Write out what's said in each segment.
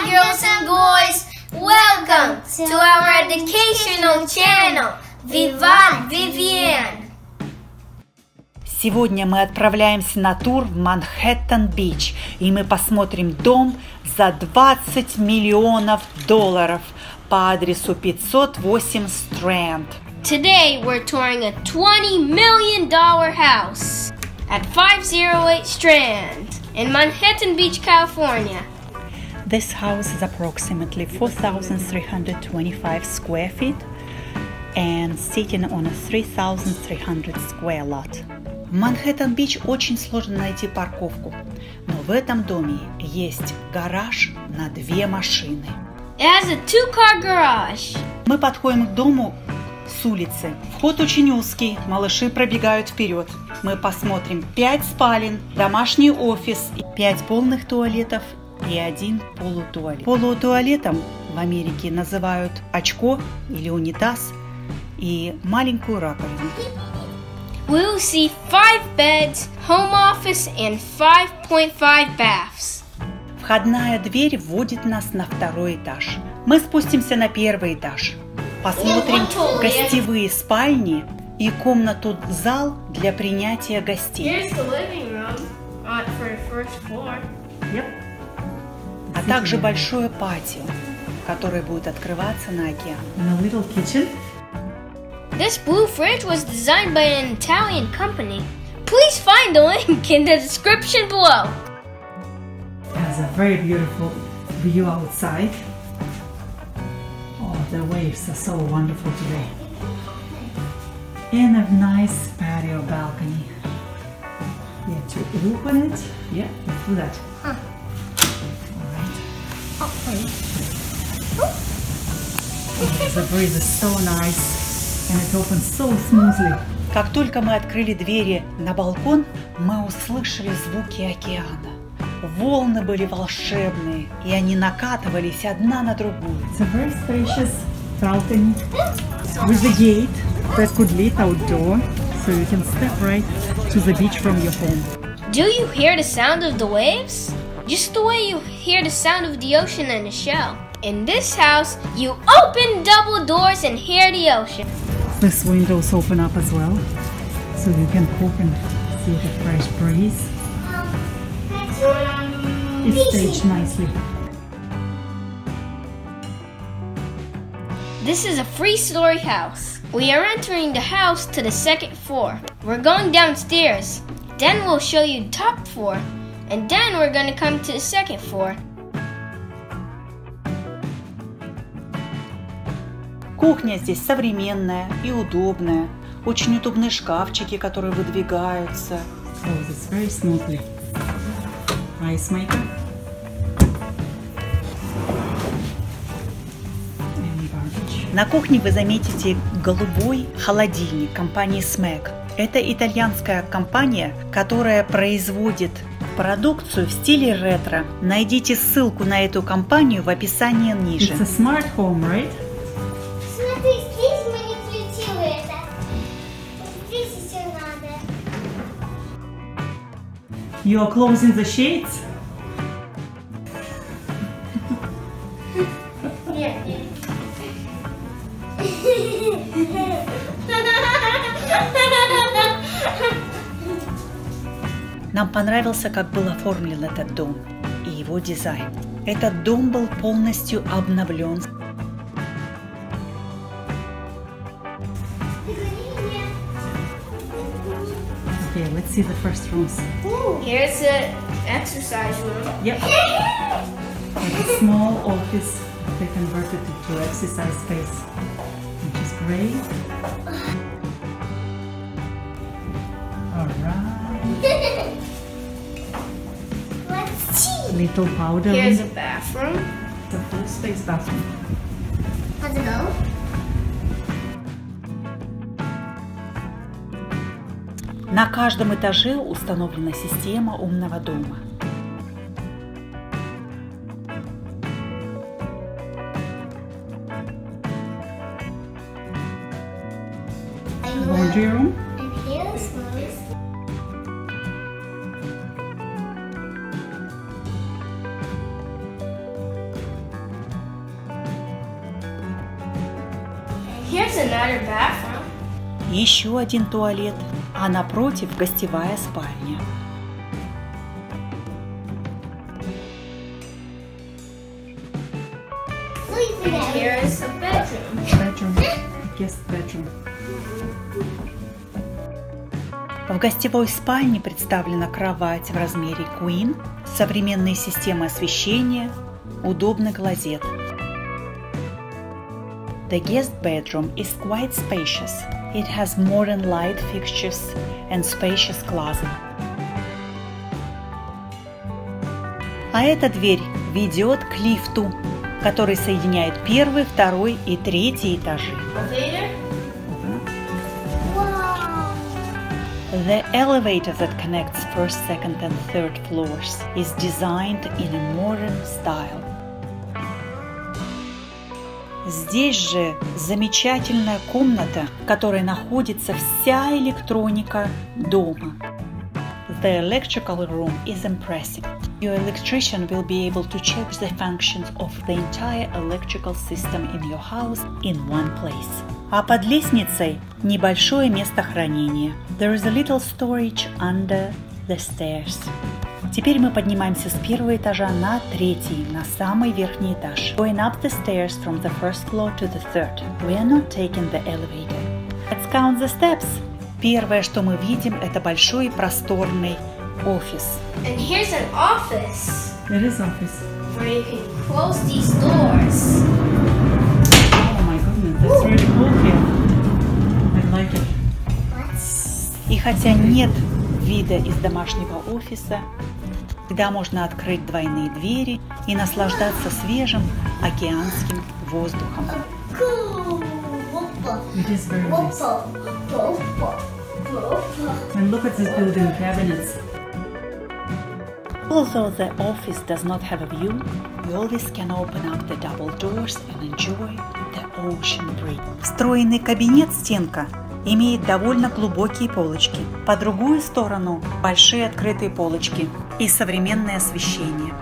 girls and boys! Welcome to our educational channel, Vivat Vivienne! Сегодня мы отправляемся на тур в Манхэттен-Бич, и мы посмотрим дом за $20 миллионов по адресу 508 Strand. Today we're touring a $20 million house at 508 Strand in Manhattan Beach, California. This house is approximately 4,325 square feet and sitting on a 3,300 square lot. В Манхэттен-Бич очень сложно найти парковку, но в этом доме есть гараж на 2 машины. It has a 2-car garage. Мы подходим к дому с улицы. Вход очень узкий, малыши пробегают вперед. Мы посмотрим 5 спален, домашний офис, 5 полных туалетов и 1 полутуалет. Полутуалетом в Америке называют очко или унитаз и маленькую раковину. We will see 5 beds, home office and 5.5 baths. Входная дверь вводит нас на 2-й этаж. Мы спустимся на 1-й этаж. Посмотрим гостевые спальни и комнату-зал для принятия гостей. Here's the living room for the first floor. А также большое патио, которое будет открываться на океан. This blue fridge was designed by an Italian company. Please find the link in the description below. It has a very beautiful view outside. Oh, the waves are so wonderful today. And a nice patio balcony. You have to open it. Yeah, let's do that. Huh. All right. Oh, the breeze is so nice. And it opens so smoothly. Как только мы открыли двери на балкон, мы услышали звуки океана. Волны были волшебные, и они накатывались одна на другую. It's a very spacious balcony with a gate that could lead outdoor, so you can step right to the beach from your home. Do you hear the sound of the waves? Just the way you hear the sound of the ocean in a shell. In this house, you open double doors and hear the ocean. These windows open up as well, so you can poke and see the fresh breeze. It's staged nicely. This is a 3-story house. We are entering the house to the 2nd floor. We're going downstairs. Then we'll show you the top floor. And then we're going to come to the 2nd floor. Кухня здесь современная и удобная. Очень удобные шкафчики, которые выдвигаются. Oh, it's very smoothly. Ice maker. На кухне вы заметите голубой холодильник компании Smeg. Это итальянская компания, которая производит продукцию в стиле ретро. Найдите ссылку на эту компанию в описании ниже. It's a smart home, right? Смотри, здесь мы не включили это. Здесь еще надо. You are closing the shades? Нет. Нам понравился, как был оформлен этот дом и его дизайн. Этот дом был полностью обновлен. Okay, let's see the first rooms. Here's the exercise room. Yep. Like a small office, they converted it to exercise space, which is great. All right. Let's see. Little powder Here's a room. bathroom. It's a full space bathroom. Let's go. На каждом этаже установлена система умного дома. Laundry room. And here's Rose. Here's another bathroom. Еще один туалет, а напротив гостевая спальня. Here is a bedroom. Bedroom. Guest bedroom. В гостевой спальне представлена кровать в размере Queen, современные системы освещения, удобный клозет. The guest bedroom is quite spacious. It has modern light fixtures and spacious closet. А эта дверь ведет к лифту, который соединяет первый, второй и третий этажи. Elevator. Wow. The elevator that connects first, second and third floors is designed in a modern style. Здесь же замечательная комната, в которой находится вся электроника дома. The electrical room is impressive. Your electrician will be able to check the functions of the entire electrical system in your house in one place. А под лестницей небольшое место хранения. There is a little storage under the stairs. Теперь мы поднимаемся с первого этажа на третий, на самый верхний этаж. Going up the stairs from the first floor to the third. We are not taking the elevator. Let's count the steps. Первое, что мы видим, это большой и просторный офис. And here's an office It is office. where you can close these doors. Oh my goodness, that's really cool here. I like it. И хотя нет вида из домашнего офиса, всегда можно открыть двойные двери и наслаждаться свежим океанским воздухом. Cool. It is very nice. And look at these built-in cabinets. Although the office does not have a view, you always can open up the double doors and enjoy the ocean breeze. Встроенный кабинет-стенка имеет довольно глубокие полочки. По другую сторону большие открытые полочки и современное освещение.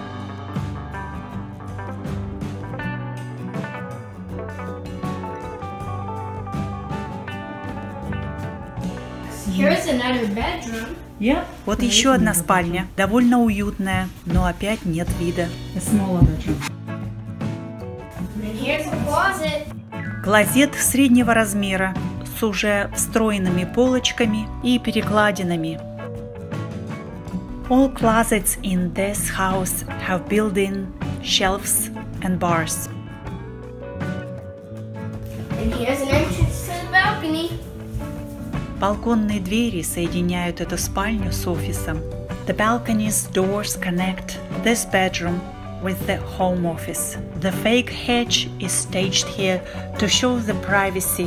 Here's another bedroom. Yeah. Вот there еще is одна another спальня, довольно уютная, но опять нет вида. bedroom. A smaller bedroom. And here's a closet. Клозет среднего размера с уже встроенными полочками и перекладинами. All closets in this house have built-in shelves and bars. And here's an entrance to the balcony. Балконные двери соединяют эту спальню с офисом. The balcony's doors connect this bedroom with the home office. The fake hedge is staged here to show the privacy.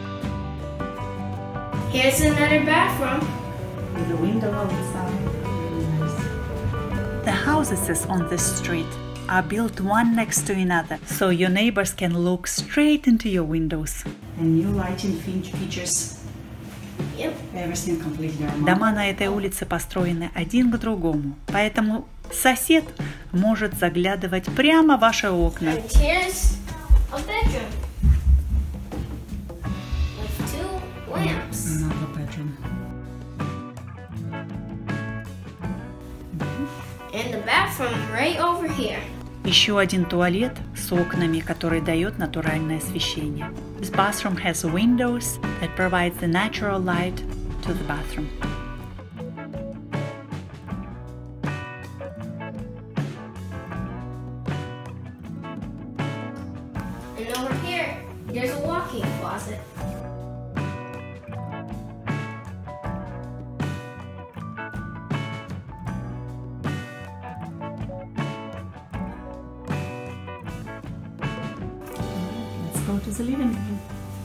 Here's another bathroom. With a window outside. Really nice. The houses on this street are built one next to another, so your neighbors can look straight into your windows. And new lighting features. Yep. Everything completely remote. Дома на этой улице построены один к другому, поэтому сосед может заглядывать прямо в ваши окна. And here's a bedroom with two lamps. Another bedroom. And the bathroom right over here. Еще один туалет с окнами, который дает натуральное освещение. This bathroom has windows that provide the natural light to the bathroom. And over here, there's a walk-in closet. Let's go to the living room.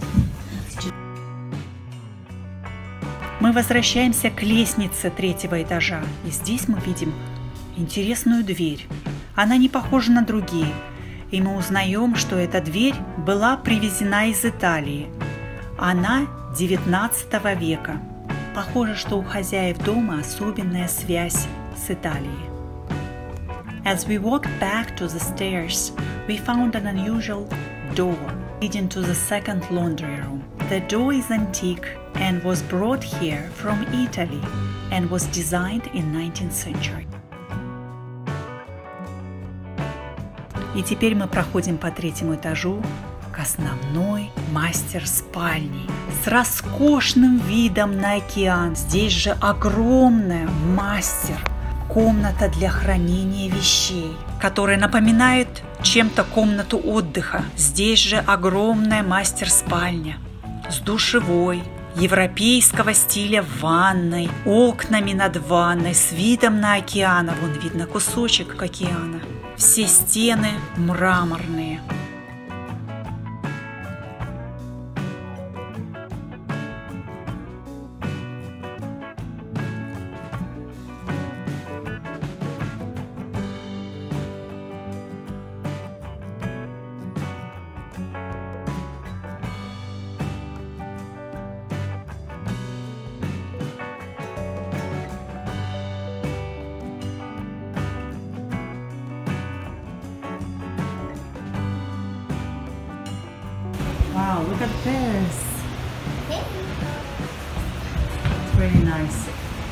Мы возвращаемся к лестнице третьего этажа, и здесь мы видим интересную дверь. Она не похожа на другие, и мы узнаем, что эта дверь была привезена из Италии. Она 19 века. Похоже, что у хозяев дома особенная связь с Италией. As we walked back to the stairs, we found an unusual door. Leading to the second laundry room. The door is antique and was brought here from Italy and was designed in 19th century. И теперь мы проходим по третьему этажу к основной мастер-спальне с роскошным видом на океан. Здесь же огромная мастер-комната для хранения вещей, которая напоминает чем-то комнату отдыха. Здесь же огромная мастер-спальня с душевой, европейского стиля ванной, окнами над ванной, с видом на океан. Вон видно кусочек океана. Все стены мраморные. Wow, look at this. Okay. It's very nice.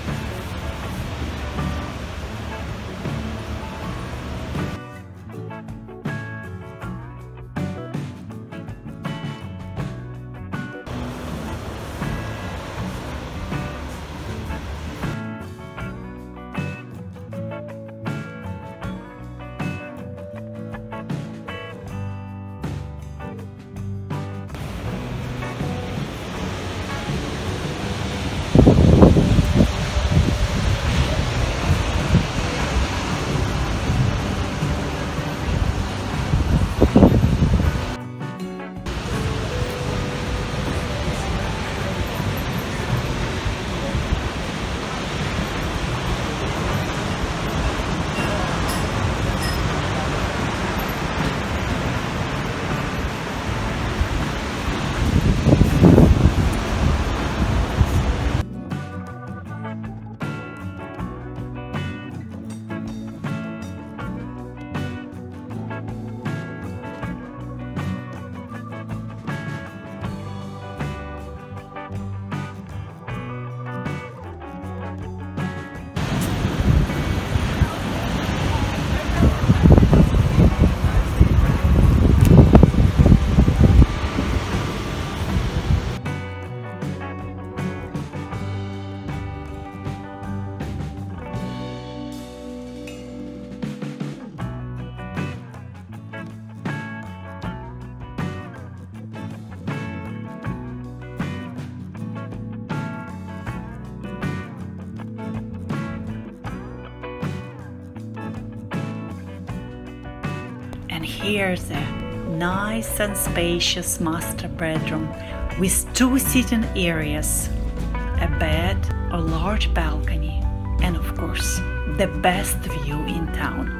And here's a nice and spacious master bedroom with 2 sitting areas, a bed, a large balcony, and of course, the best view in town.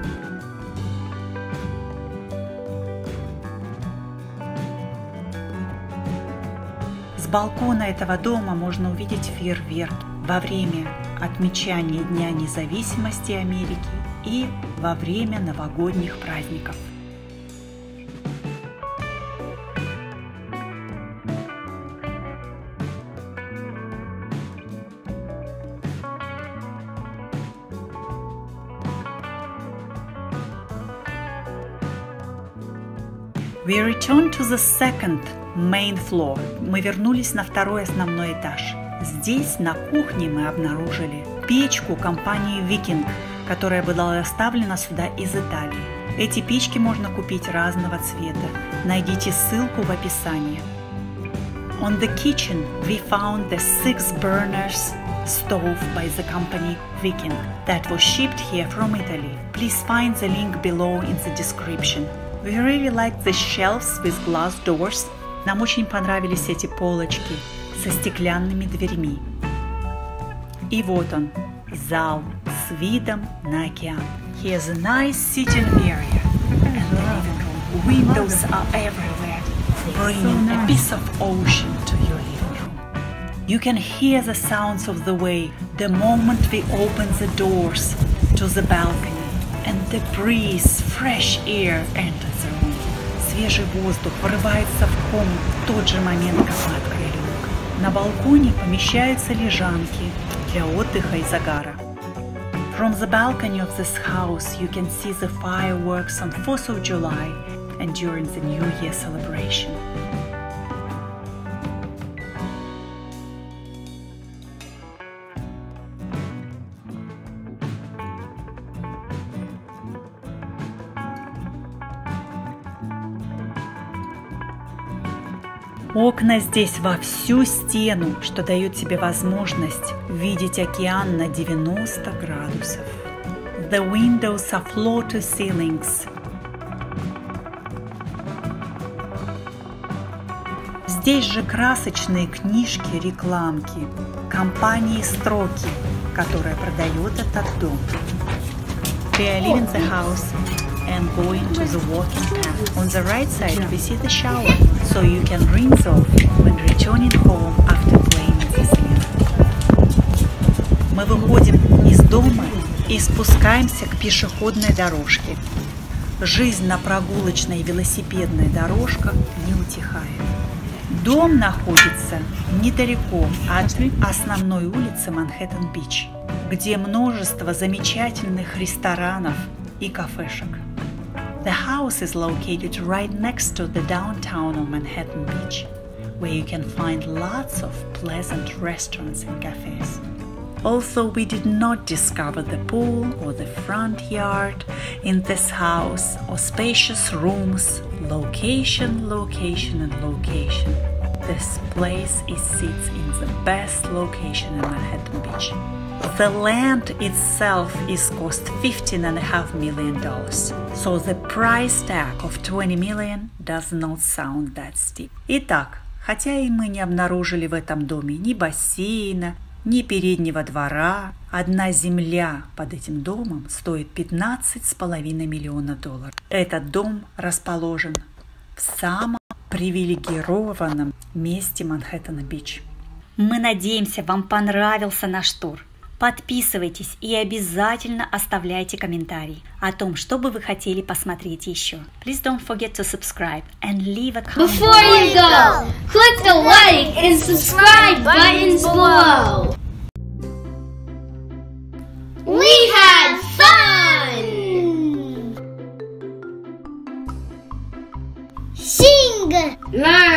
С балкона этого дома можно увидеть фейерверк во время отмечания Дня независимости Америки и во время новогодних праздников. We returned to the second main floor. Мы вернулись на второй основной этаж. Здесь на кухне мы обнаружили печку компании Viking, которая была доставлена сюда из Италии. Эти печки можно купить разного цвета. Найдите ссылку в описании. On the kitchen we found the 6 burners stove by the company Viking that was shipped here from Italy. Please find the link below in the description. We really like the shelves with glass doors. Нам очень понравились эти полочки со стеклянными дверьми. И вот он, зал с видом на океан. Here's a nice sitting area and the living room. Windows are everywhere, bringing a piece of ocean to your living room. You can hear the sounds of the wave the moment we open the doors to the balcony, and the breeze, fresh air enters the room. С Свежий воздух врывается в комнату в тот же момент, как мы открыли окна. На балконе помещаются лежанки для отдыха и загара. From the balcony of this house you can see the fireworks on 4th of July and during the New Year celebration. Окна здесь во всю стену, что дает тебе возможность видеть океан на 90 градусов. The windows are floor to ceilings. Здесь же красочные книжки, рекламки, компании «Строки», которая продает этот дом. We are leaving the house and going to the walking path. On the right side we see the shower, so you can rinse off when returning home after playing in the sand. Мы выходим из дома и спускаемся к пешеходной дорожке. Жизнь на прогулочной велосипедной дорожках не утихает. Дом находится недалеко от основной улицы Манхэттен-Бич, где множество замечательных ресторанов и кафешек. The house is located right next to the downtown of Manhattan Beach, where you can find lots of pleasant restaurants and cafes. Also, we did not discover the pool or the front yard in this house or spacious rooms. Location, location, and location. This place sits in the best location in Manhattan Beach. The land itself is cost $15.5 million, so the price tag of $20 million does not sound that steep. Итак, хотя и мы не обнаружили в этом доме ни бассейна, ни переднего двора, одна земля под этим домом стоит $15,5 миллиона. Этот дом расположен в самом привилегированном месте Манхэттена-Бич. Мы надеемся, вам понравился наш тур. Подписывайтесь и обязательно оставляйте комментарий о том, что бы вы хотели посмотреть еще. Please don't forget to subscribe and leave a comment. Before you go, click the like and subscribe buttons below. We had fun! Sing! Learn!